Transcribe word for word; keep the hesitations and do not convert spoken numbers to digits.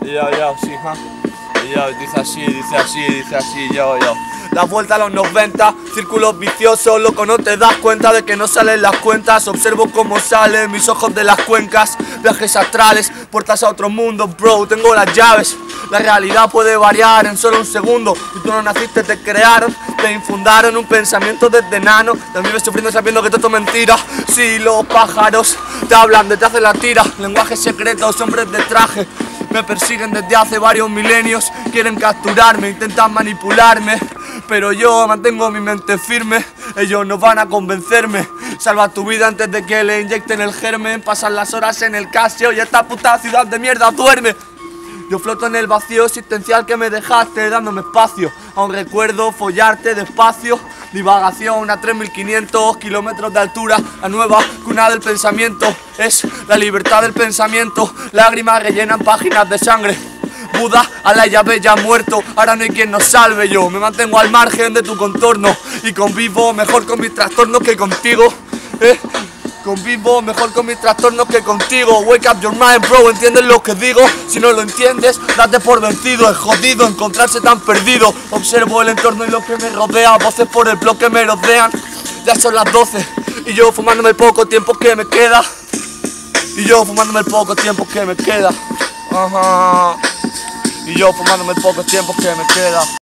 Yo, yo, sí, ja. Yo, dice así, dice así, dice así, yo, yo. La vuelta a los noventa, círculos viciosos, loco, no te das cuenta de que no salen las cuentas. Observo cómo salen mis ojos de las cuencas, viajes astrales, puertas a otro mundo, bro, tengo las llaves. La realidad puede variar en solo un segundo, y tú no naciste, te crearon, te infundaron un pensamiento desde enano. También ves sufriendo sabiendo que todo es mentira. Si los pájaros te hablan detrás de la tira, lenguajes secretos, hombres de traje me persiguen desde hace varios milenios, quieren capturarme, intentan manipularme, pero yo mantengo mi mente firme, ellos no van a convencerme. Salva tu vida antes de que le inyecten el germen, pasan las horas en el Casio y esta puta ciudad de mierda duerme. Yo floto en el vacío existencial que me dejaste dándome espacio. Aún recuerdo follarte despacio. Divagación a tres mil quinientos kilómetros de altura. La nueva cuna del pensamiento es la libertad del pensamiento. Lágrimas rellenan páginas de sangre. Buda a la llave ya muerto. Ahora no hay quien nos salve. Yo me mantengo al margen de tu contorno y convivo mejor con mis trastornos que contigo. eh. Convivo mejor con mis trastornos que contigo. Wake up your mind, bro, ¿entiendes lo que digo? Si no lo entiendes, date por vencido. Es jodido encontrarse tan perdido. Observo el entorno y lo que me rodea. Voces por el bloque que me rodean. Ya son las doce y yo fumándome el poco tiempo que me queda. Y yo fumándome el poco tiempo que me queda. Ajá. Y yo fumándome el poco tiempo que me queda.